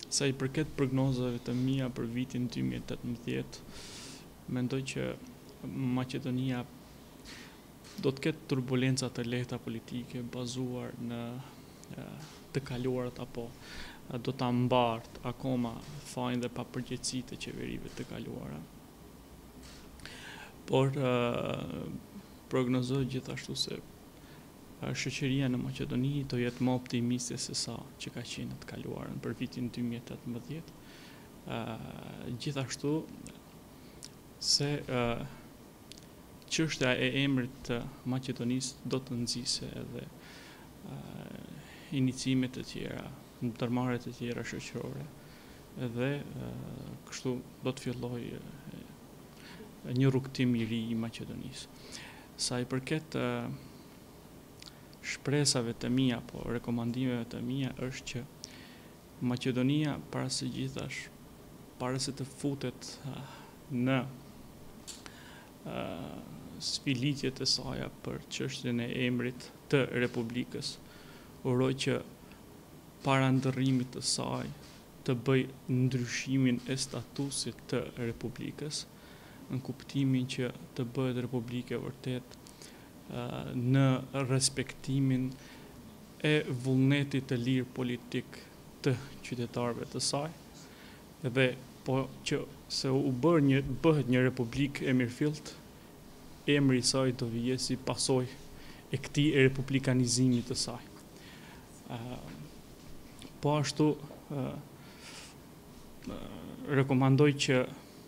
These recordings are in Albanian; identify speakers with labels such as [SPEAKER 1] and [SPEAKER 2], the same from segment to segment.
[SPEAKER 1] Sa I përket prognozave të mia për vitin 2018, mendoj që Maqedonia do të ketë turbulenca të lehta politike bazuar në të kaluarat apo do ta mbartë akoma fajin dhe papërgjegjësitë e qeverive të kaluara. Por prognozoj gjithashtu se shoqëria në Maqedoni do jetë më optimiste se sa që ka qenë të kaluarën për vitin 2018. Gjithashtu se çështja e emrit të Maqedonisë do të nxjisë edhe iniciime të tjera, ndërmarrje të tjera shoqërore, dhe kështu do të fillojë një rrugtim I ri I Maqedonisë. Sa I përket shpresave të mia apo rekomandimeve të mia është që Maqedonia para së gjithash, para se të futet në sfilitjet e saj për çështjen e emrit të Republikës, uroj që para ndërrimit të saj të bëj ndryshimin e statusit të Republikës, në kuptimin që të bëhet Republike vërtet në respektimin e vullnetit të lirë politik të qytetarëve të saj, dhe po që se u bëhet një republikë e mirëfillt, emri I saj do vijë si pasojë e këtij republikanizimit të saj. Po ashtu rekomandoj që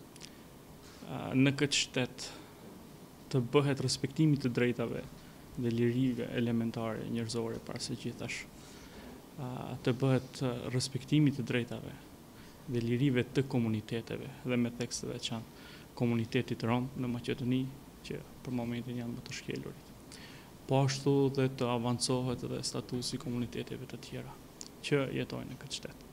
[SPEAKER 1] në këtë shtet të bëhet respektimi të drejtave dhe lirive elementare njerëzore para së gjithash, të bëhet respektimi të drejtave dhe lirive të komuniteteve dhe me tekst të veçantë komunitetit rom në Maqedoni që për momentin janë më të shkelurit. Po ashtu dhe të avancohet edhe statusi komuniteteve të tjera që jetojnë në këtë shtet.